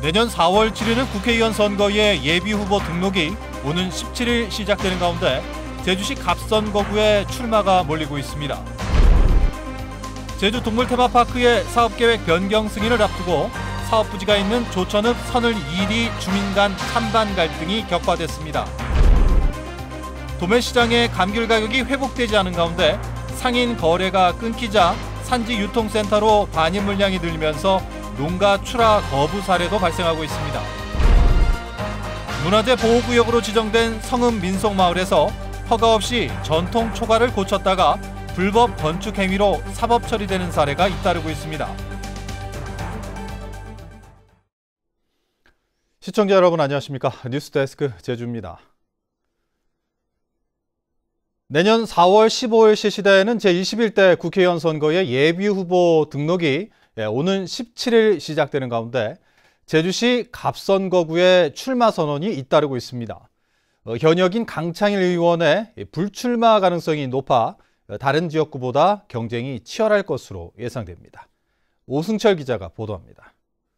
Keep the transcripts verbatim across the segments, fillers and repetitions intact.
내년 사월 치르는 국회의원 선거의 예비후보 등록이 오는 십칠일 시작되는 가운데 제주시 갑선거구에 출마가 몰리고 있습니다. 제주 동물 테마파크의 사업계획 변경 승인을 앞두고 사업 부지가 있는 조천읍 선을 이 리 주민 간 찬반 갈등이 격화됐습니다. 도매시장의 감귤 가격이 회복되지 않은 가운데 상인 거래가 끊기자 산지 유통센터로 반입 물량이 늘면서 농가 출하 거부 사례도 발생하고 있습니다. 문화재 보호구역으로 지정된 성읍 민속마을에서 허가 없이 전통 초가를 고쳤다가 불법 건축 행위로 사법 처리되는 사례가 잇따르고 있습니다. 시청자 여러분 안녕하십니까? 뉴스데스크 제주입니다. 내년 사월 십오일 실시되는 제이십일 대 국회의원 선거의 예비후보 등록이 오는 십칠일 시작되는 가운데 제주시 갑선거구에 출마 선언이 잇따르고 있습니다. 현역인 강창일 의원의 불출마 가능성이 높아 다른 지역구보다 경쟁이 치열할 것으로 예상됩니다. 오승철 기자가 보도합니다.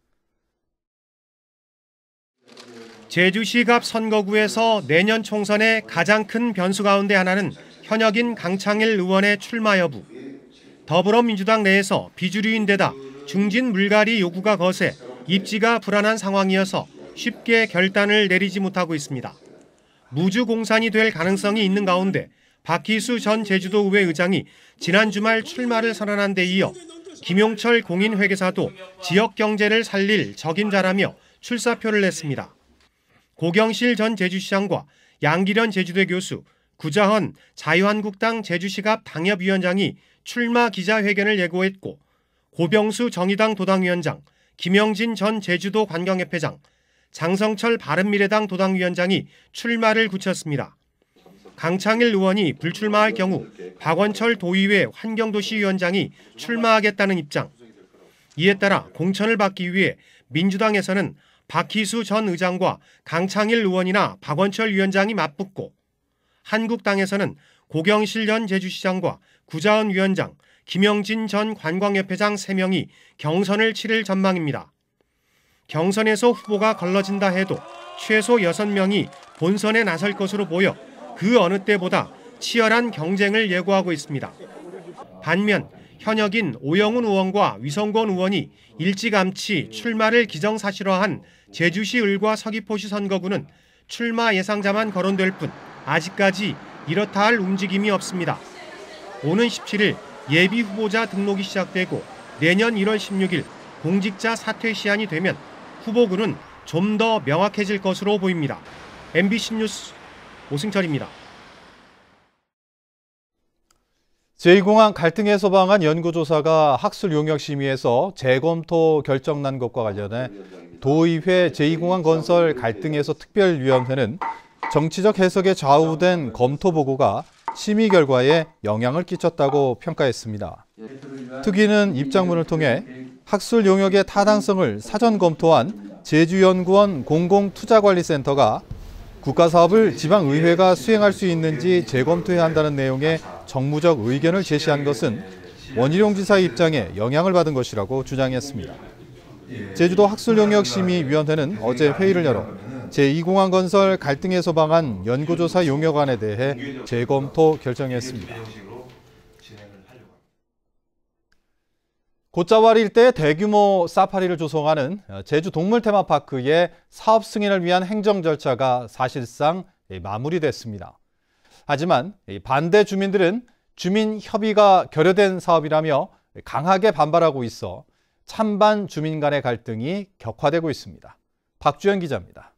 제주시 갑선거구에서 내년 총선의 가장 큰 변수 가운데 하나는 현역인 강창일 의원의 출마 여부. 더불어민주당 내에서 비주류인데다 중진 물갈이 요구가 거세 입지가 불안한 상황이어서 쉽게 결단을 내리지 못하고 있습니다. 무주공산이 될 가능성이 있는 가운데 박희수 전 제주도의회 의장이 지난 주말 출마를 선언한 데 이어 김용철 공인회계사도 지역 경제를 살릴 적임자라며 출사표를 냈습니다. 고경실 전 제주시장과 양기련 제주대 교수, 구자헌 자유한국당 제주시갑 당협위원장이 출마 기자회견을 예고했고 고병수 정의당 도당위원장, 김영진 전 제주도 관광협회장, 장성철 바른미래당 도당위원장이 출마를 굳혔습니다. 강창일 의원이 불출마할 경우 박원철 도의회 환경도시위원장이 출마하겠다는 입장. 이에 따라 공천을 받기 위해 민주당에서는 박희수 전 의장과 강창일 의원이나 박원철 위원장이 맞붙고 한국당에서는 고경실 전 제주시장과 구자헌 위원장, 김영진 전 관광협회장 세 명이 경선을 치를 전망입니다. 경선에서 후보가 걸러진다 해도 최소 여섯 명이 본선에 나설 것으로 보여 그 어느 때보다 치열한 경쟁을 예고하고 있습니다. 반면 현역인 오영훈 의원과 위성권 의원이 일찌감치 출마를 기정사실화한 제주시 을과 서귀포시 선거구는 출마 예상자만 거론될 뿐 아직까지 이렇다 할 움직임이 없습니다. 오는 십칠일 예비 후보자 등록이 시작되고 내년 일월 십육일 공직자 사퇴 시한이 되면 후보군은 좀 더 명확해질 것으로 보입니다. 엠비씨 뉴스 오승철입니다. 제이 공항 갈등 해소 방안 연구조사가 학술 용역 심의에서 재검토 결정 난 것과 관련해 도의회 제이 공항 건설 갈등 해소 특별위원회는 정치적 해석에 좌우된 검토 보고가 심의 결과에 영향을 끼쳤다고 평가했습니다. 특위는 입장문을 통해 학술 용역의 타당성을 사전 검토한 제주연구원 공공투자관리센터가 국가사업을 지방의회가 수행할 수 있는지 재검토해야 한다는 내용의 정무적 의견을 제시한 것은 원희룡 지사의 입장에 영향을 받은 것이라고 주장했습니다. 제주도 학술용역심의위원회는 어제 회의를 열어 제이 공항 건설 갈등 해소 방안 연구조사 용역안에 대해 재검토 결정했습니다. 곶자왈 일대에 대규모 사파리를 조성하는 제주 동물 테마파크의 사업 승인을 위한 행정 절차가 사실상 마무리됐습니다. 하지만 반대 주민들은 주민 협의가 결여된 사업이라며 강하게 반발하고 있어 찬반 주민 간의 갈등이 격화되고 있습니다. 박주연 기자입니다.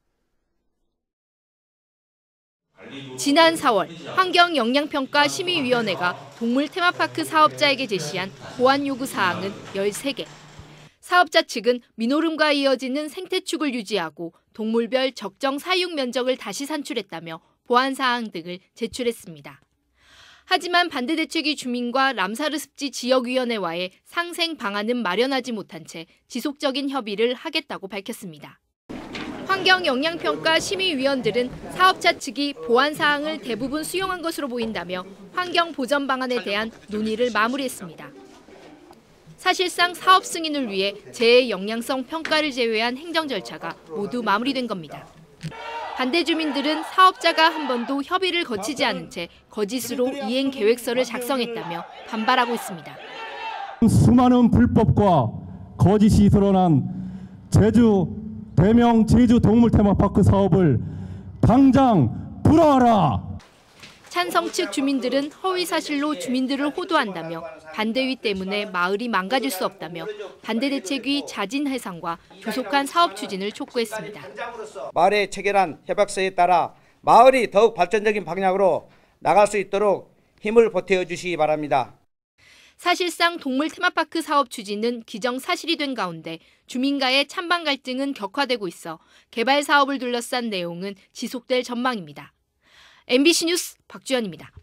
지난 사월 환경영향평가 심의위원회가 동물 테마파크 사업자에게 제시한 보완 요구 사항은 열세 개. 사업자 측은 민오름과 이어지는 생태축을 유지하고 동물별 적정 사육 면적을 다시 산출했다며 보완 사항 등을 제출했습니다. 하지만 반대 대책위 주민과 람사르 습지 지역위원회와의 상생 방안은 마련하지 못한 채 지속적인 협의를 하겠다고 밝혔습니다. 환경영향평가 심의위원들은 사업자 측이 보완 사항을 대부분 수용한 것으로 보인다며 환경 보전 방안에 대한 논의를 마무리했습니다. 사실상 사업 승인을 위해 재해 영향성 평가를 제외한 행정 절차가 모두 마무리된 겁니다. 반대 주민들은 사업자가 한 번도 협의를 거치지 않은 채 거짓으로 이행 계획서를 작성했다며 반발하고 있습니다. 수많은 불법과 거짓이 드러난 제주 대명 제주 동물 테마파크 사업을 당장 불허하라. 찬성 측 주민들은 허위 사실로 주민들을 호도한다며 반대위 때문에 마을이 망가질 수 없다며 반대 대책위 자진 해산과 조속한 사업 추진을 촉구했습니다. 마을에 체결한 협약서에 따라 마을이 더욱 발전적인 방향으로 나갈 수 있도록 힘을 보태어 주시기 바랍니다. 사실상 동물 테마파크 사업 추진은 기정사실이 된 가운데 주민과의 찬반 갈등은 격화되고 있어 개발 사업을 둘러싼 내용은 지속될 전망입니다. 엠비씨 뉴스 박주연입니다.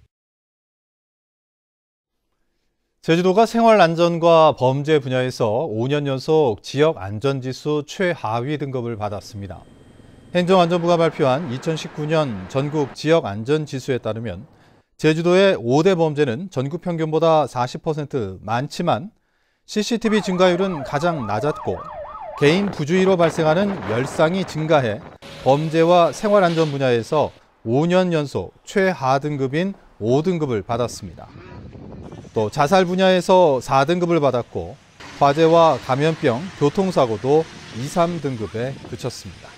제주도가 생활안전과 범죄 분야에서 오 년 연속 지역안전지수 최하위 등급을 받았습니다. 행정안전부가 발표한 이천십구 년 전국 지역안전지수에 따르면 제주도의 오 대 범죄는 전국 평균보다 사십 퍼센트 많지만 씨씨티비 증가율은 가장 낮았고 개인 부주의로 발생하는 열상이 증가해 범죄와 생활안전 분야에서 오 년 연속 최하 등급인 오 등급을 받았습니다. 또 자살 분야에서 사 등급을 받았고 화재와 감염병, 교통사고도 이, 삼 등급에 그쳤습니다.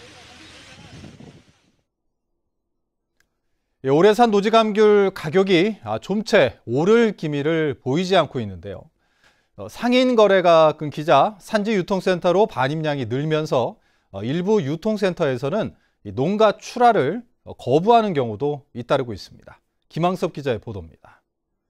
올해 산 노지감귤 가격이 좀채 오를 기미를 보이지 않고 있는데요. 상인 거래가 끊기자 산지 유통센터로 반입량이 늘면서 일부 유통센터에서는 농가 출하를 거부하는 경우도 잇따르고 있습니다. 김항섭 기자의 보도입니다.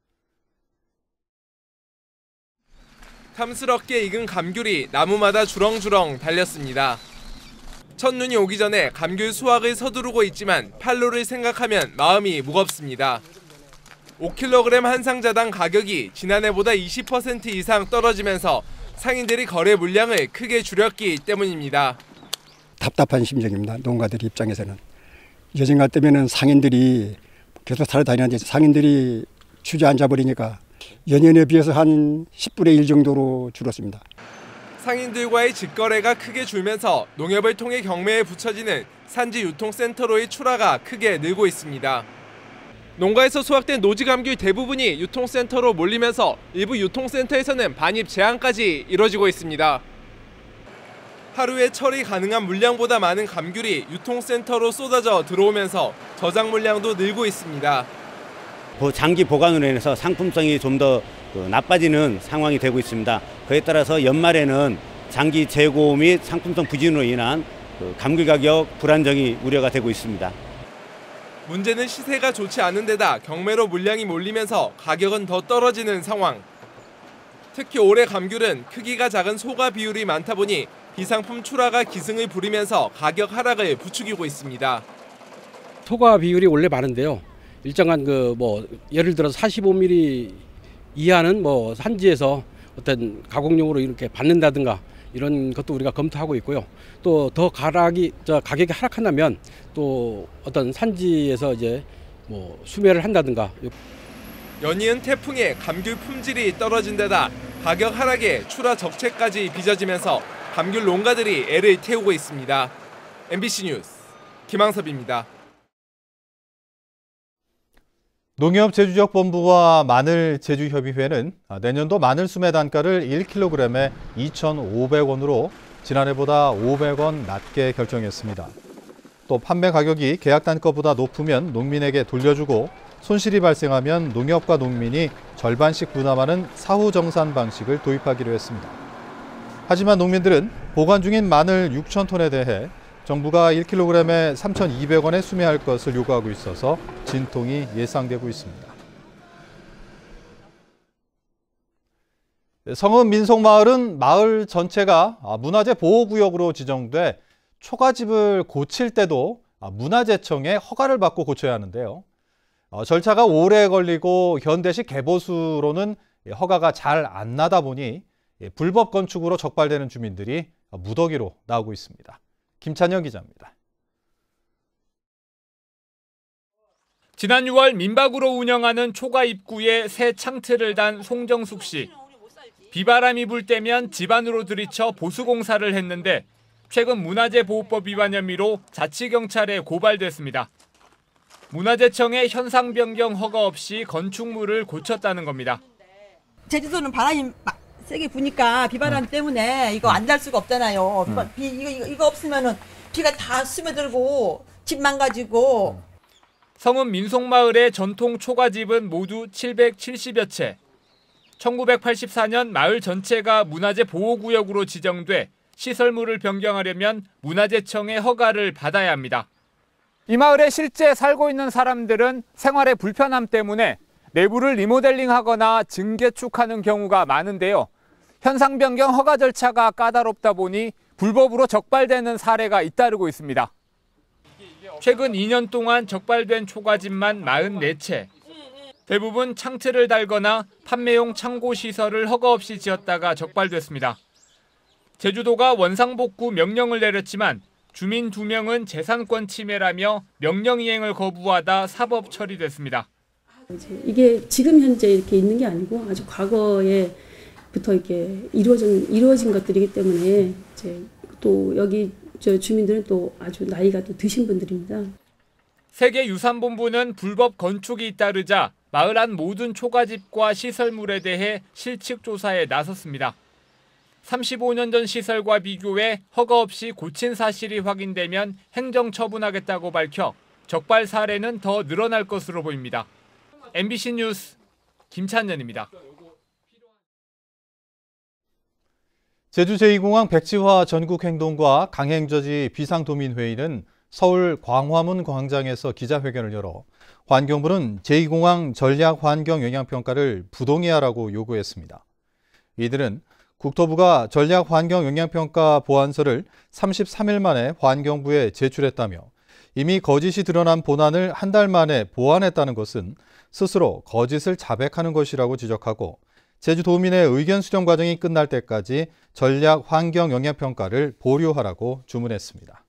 탐스럽게 익은 감귤이 나무마다 주렁주렁 달렸습니다. 첫눈이 오기 전에 감귤 수확을 서두르고 있지만 판로를 생각하면 마음이 무겁습니다. 오 킬로그램 한 상자당 가격이 지난해보다 이십 퍼센트 이상 떨어지면서 상인들이 거래 물량을 크게 줄였기 때문입니다. 답답한 심정입니다. 농가들 입장에서는. 예전 같으면 상인들이 계속 살아다니는데 상인들이 주저앉아 버리니까 연년에 비해서 한 십분의 일 정도로 줄었습니다. 상인들과의 직거래가 크게 줄면서 농협을 통해 경매에 붙여지는 산지 유통센터로의 출하가 크게 늘고 있습니다. 농가에서 수확된 노지감귤 대부분이 유통센터로 몰리면서 일부 유통센터에서는 반입 제한까지 이뤄지고 있습니다. 하루에 처리 가능한 물량보다 많은 감귤이 유통센터로 쏟아져 들어오면서 저장 물량도 늘고 있습니다. 장기 보관으로 인해서 상품성이 좀 더 나빠지는 상황이 되고 있습니다. 그에 따라서 연말에는 장기 재고 및 상품성 부진으로 인한 감귤 가격 불안정이 우려가 되고 있습니다. 문제는 시세가 좋지 않은 데다 경매로 물량이 몰리면서 가격은 더 떨어지는 상황. 특히 올해 감귤은 크기가 작은 소가 비율이 많다 보니 비상품 출하가 기승을 부리면서 가격 하락을 부추기고 있습니다. 소가 비율이 원래 많은데요. 일정한 그 뭐 예를 들어서 사십오 밀리미터 이하는 뭐 산지에서 어떤 가공용으로 이렇게 받는다든가 이런 것도 우리가 검토하고 있고요. 또 더 가락이 저 가격이 하락한다면 또 어떤 산지에서 이제 뭐 수매를 한다든가. 연이은 태풍에 감귤 품질이 떨어진 데다 가격 하락에 출하 적체까지 빚어지면서 감귤 농가들이 애를 태우고 있습니다. 엠비씨 뉴스 김항섭입니다. 농협 제주지역본부와 마늘제주협의회는 내년도 마늘 수매 단가를 일 킬로그램에 이천오백 원으로 지난해보다 오백 원 낮게 결정했습니다. 또 판매 가격이 계약 단가보다 높으면 농민에게 돌려주고 손실이 발생하면 농협과 농민이 절반씩 부담하는 사후정산 방식을 도입하기로 했습니다. 하지만 농민들은 보관 중인 마늘 육천 톤에 대해 정부가 일 킬로그램에 삼천이백 원에 수매할 것을 요구하고 있어서 진통이 예상되고 있습니다. 성읍 민속마을은 마을 전체가 문화재 보호구역으로 지정돼 초가집을 고칠 때도 문화재청의 허가를 받고 고쳐야 하는데요. 절차가 오래 걸리고 현대식 개보수로는 허가가 잘 안 나다 보니 불법 건축으로 적발되는 주민들이 무더기로 나오고 있습니다. 김찬영 기자입니다. 지난 유월 민박으로 운영하는 초가 입구에 새 창틀을 단 송정숙 씨. 비바람이 불 때면 집안으로 들이쳐 보수공사를 했는데 최근 문화재보호법 위반 혐의로 자치경찰에 고발됐습니다. 문화재청에 현상 변경 허가 없이 건축물을 고쳤다는 겁니다. 제주도는 바람이 세게 부니까 비바람 때문에 이거 안 달 수가 없잖아요. 비, 이거, 이거, 이거 없으면은 비가 다 스며들고 집 망가지고. 성은 민속마을의 전통 초가집은 모두 칠백칠십여 채. 천구백팔십사 년 마을 전체가 문화재 보호구역으로 지정돼 시설물을 변경하려면 문화재청의 허가를 받아야 합니다. 이 마을에 실제 살고 있는 사람들은 생활의 불편함 때문에 내부를 리모델링하거나 증개축하는 경우가 많은데요. 현상 변경 허가 절차가 까다롭다 보니 불법으로 적발되는 사례가 잇따르고 있습니다. 최근 이 년 동안 적발된 초가집만 사십사 채. 대부분 창틀을 달거나 판매용 창고 시설을 허가 없이 지었다가 적발됐습니다. 제주도가 원상복구 명령을 내렸지만 주민 두 명은 재산권 침해라며 명령 이행을 거부하다 사법 처리됐습니다. 이게 지금 현재 이렇게 있는 게 아니고 아주 과거에부터 이렇게 이루어진 이루어진 것들이기 때문에 이제 또 여기 저 주민들은 또 아주 나이가 또 드신 분들입니다. 세계유산본부는 불법 건축이 잇따르자 마을 안 모든 초가집과 시설물에 대해 실측 조사에 나섰습니다. 삼십오 년 전 시설과 비교해 허가 없이 고친 사실이 확인되면 행정 처분하겠다고 밝혀 적발 사례는 더 늘어날 것으로 보입니다. 엠비씨 뉴스 김찬년입니다. 제주 제이 공항 백지화 전국행동과 강행저지 비상도민회의는 서울 광화문 광장에서 기자회견을 열어 환경부는 제이 공항 전략환경영향평가를 부동의하라고 요구했습니다. 이들은 국토부가 전략환경영향평가 보완서를 삼십삼 일 만에 환경부에 제출했다며 이미 거짓이 드러난 본안을 한 달 만에 보완했다는 것은 스스로 거짓을 자백하는 것이라고 지적하고 제주도민의 의견 수렴 과정이 끝날 때까지 전략환경영향평가를 보류하라고 주문했습니다.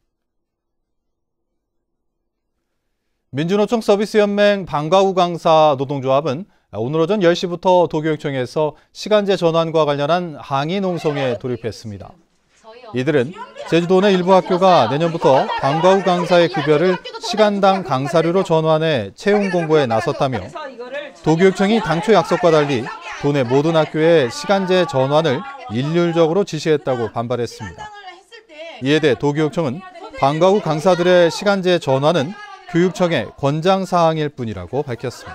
민주노총 서비스연맹 방과후 강사 노동조합은 오늘 오전 열 시부터 도교육청에서 시간제 전환과 관련한 항의 농성에 돌입했습니다. 이들은 제주도 내 일부 학교가 내년부터 방과후 강사의 급여를 시간당 강사료로 전환해 채용 공고에 나섰다며 도교육청이 당초 약속과 달리 도내 모든 학교에 시간제 전환을 일률적으로 지시했다고 반발했습니다. 이에 대해 도교육청은 방과후 강사들의 시간제 전환은 교육청의 권장사항일 뿐이라고 밝혔습니다.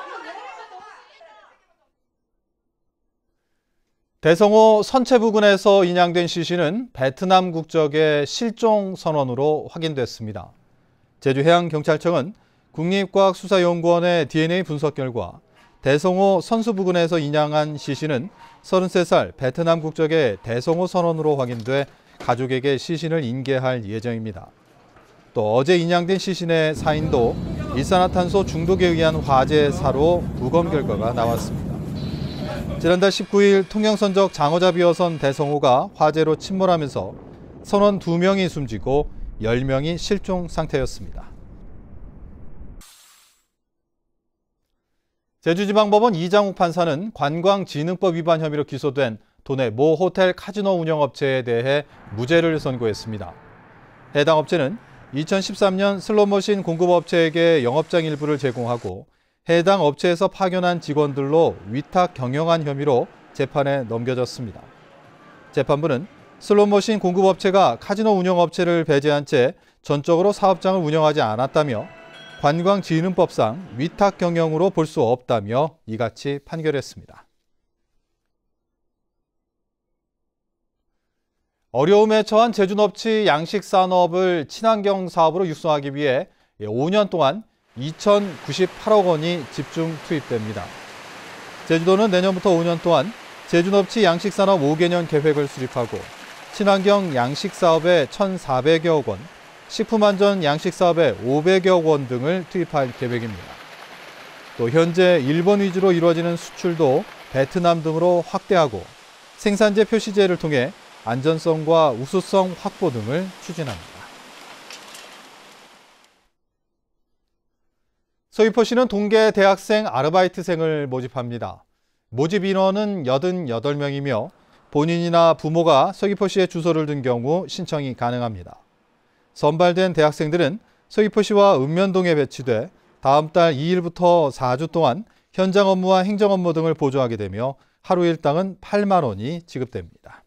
대성호 선체 부근에서 인양된 시신은 베트남 국적의 실종 선원으로 확인됐습니다. 제주해양경찰청은 국립과학수사연구원의 디엔에이 분석 결과 대성호 선수 부근에서 인양한 시신은 서른세 살 베트남 국적의 대성호 선원으로 확인돼 가족에게 시신을 인계할 예정입니다. 또 어제 인양된 시신의 사인도 일산화탄소 중독에 의한 화재사로 부검 결과가 나왔습니다. 지난달 십구 일 통영선적 장어잡이어선 대성호가 화재로 침몰하면서 선원 두 명이 숨지고 열 명이 실종 상태였습니다. 제주지방법원 이장욱 판사는 관광진흥법 위반 혐의로 기소된 도내 모 호텔 카지노 운영업체에 대해 무죄를 선고했습니다. 해당 업체는 이천십삼 년 슬롯머신 공급업체에게 영업장 일부를 제공하고 해당 업체에서 파견한 직원들로 위탁 경영한 혐의로 재판에 넘겨졌습니다. 재판부는 슬롯머신 공급업체가 카지노 운영업체를 배제한 채 전적으로 사업장을 운영하지 않았다며 관광진흥법상 위탁 경영으로 볼 수 없다며 이같이 판결했습니다. 어려움에 처한 제주넙치 양식산업을 친환경 사업으로 육성하기 위해 오 년 동안 이천구십팔억 원이 집중 투입됩니다. 제주도는 내년부터 오 년 동안 제주넙치 양식산업 오 개년 계획을 수립하고 친환경 양식사업에 천사백여억 원, 식품안전 양식사업에 오백여억 원 등을 투입할 계획입니다. 또 현재 일본 위주로 이루어지는 수출도 베트남 등으로 확대하고 생산재 표시제를 통해 안전성과 우수성 확보 등을 추진합니다. 서귀포시는 동계 대학생 아르바이트생을 모집합니다. 모집 인원은 여든여덟 명이며 본인이나 부모가 서귀포시에 주소를 둔 경우 신청이 가능합니다. 선발된 대학생들은 서귀포시와 읍면동에 배치돼 다음 달 이 일부터 사 주 동안 현장 업무와 행정 업무 등을 보조하게 되며 하루 일당은 팔만 원이 지급됩니다.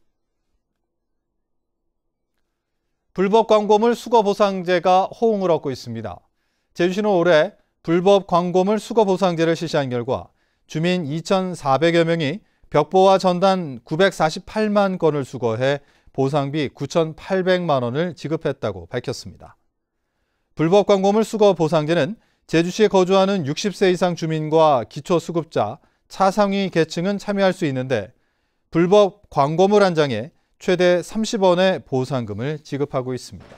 불법 광고물 수거 보상제가 호응을 얻고 있습니다. 제주시는 올해 불법 광고물 수거 보상제를 실시한 결과 주민 이천사백여 명이 벽보와 전단 구백사십팔만 건을 수거해 보상비 구천팔백만 원을 지급했다고 밝혔습니다. 불법 광고물 수거 보상제는 제주시에 거주하는 육십 세 이상 주민과 기초수급자, 차상위 계층은 참여할 수 있는데 불법 광고물 한 장에 최대 삼십 원의 보상금을 지급하고 있습니다.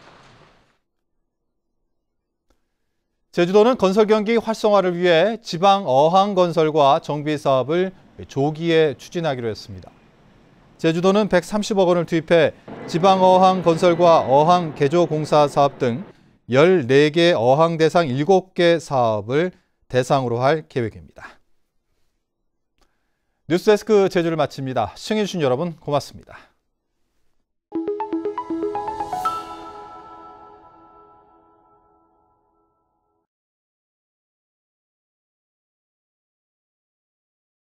제주도는 건설 경기 활성화를 위해 지방 어항 건설과 정비 사업을 조기에 추진하기로 했습니다. 제주도는 백삼십억 원을 투입해 지방 어항 건설과 어항 개조 공사 사업 등 열네 개 어항 대상 일곱 개 사업을 대상으로 할 계획입니다. 뉴스데스크 제주를 마칩니다. 시청해주신 여러분 고맙습니다.